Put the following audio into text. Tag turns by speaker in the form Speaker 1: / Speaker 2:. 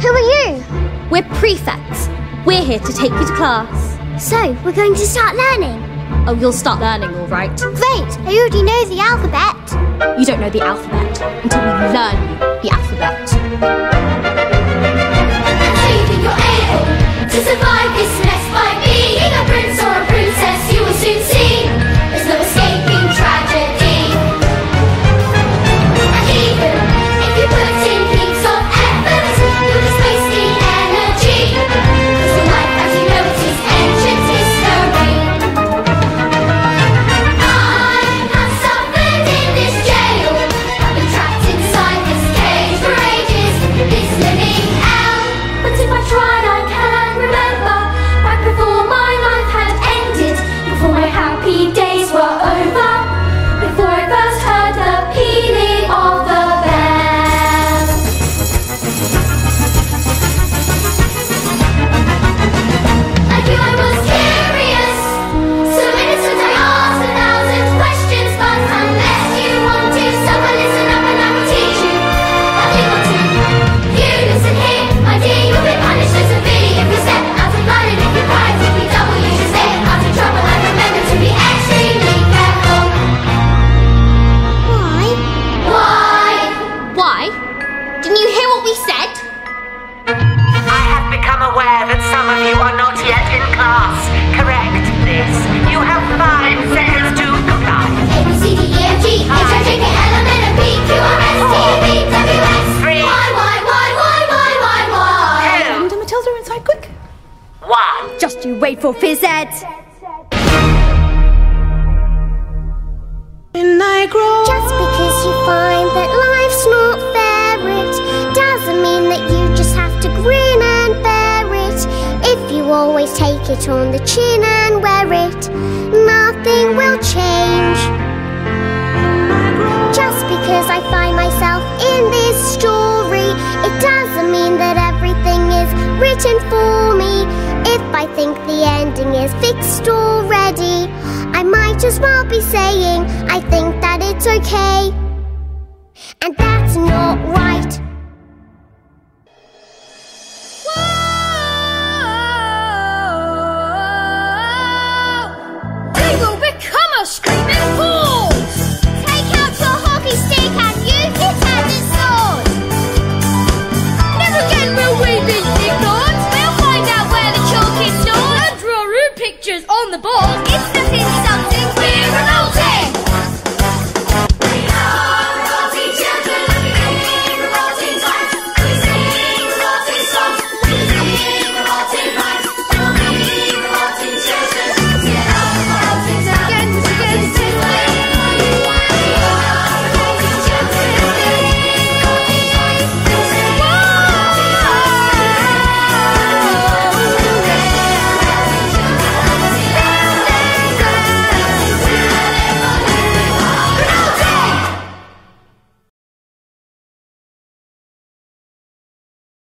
Speaker 1: Who are you?
Speaker 2: We're prefects. We're here to take you to class.
Speaker 1: So, we're going to start learning?
Speaker 2: Oh, you'll start learning, all right.
Speaker 1: Great! I already know the alphabet.
Speaker 2: You don't know the alphabet until we learn the alphabet.
Speaker 3: Believing you're able to survive this mess by being a prince or a princess, you will soon see there's no escaping tragedy. And even if you put in heaps of effort, you'll just waste the energy. 'Cause your life as you know it is ancient history. I have suffered in this jail. I've been trapped inside this cage for ages. This living hell. But if I tried, I can remember back before my life had ended, before my happy days were over, before I first heard the pealing of the bell. Like you, I was curious, so innocent I asked 1,000 questions, but unless you want to suffer, listen up and I will teach you what you got to. You listen here, my dear, you'll be punished so severely if you step out of line, and if you cry, if you double, you should stay out of trouble, and remember to be extremely careful.
Speaker 1: Why?
Speaker 3: Why?
Speaker 2: Why? Didn't you hear what we said?
Speaker 4: I have become aware that some of you are not yet in class. Correct this. You have 5 seconds to comply.
Speaker 3: A, B, C, D, E, F, G, H, I, J, K, L, M, N, O, P, Q, R, S, T, U, V, W, X,
Speaker 4: Three.
Speaker 3: Y, Y.
Speaker 2: And Matilda inside, quick.
Speaker 4: 1.
Speaker 2: Just you wait for phys ed.
Speaker 1: Just because you find that life's not fair, it doesn't mean that you just have to grin and bear it. If you always take it on the chin and wear it, nothing will change. Just because I find myself in this story, it doesn't mean that everything is written for me. If I think the ending is fixed already, I might as well be saying I think that it's okay. And that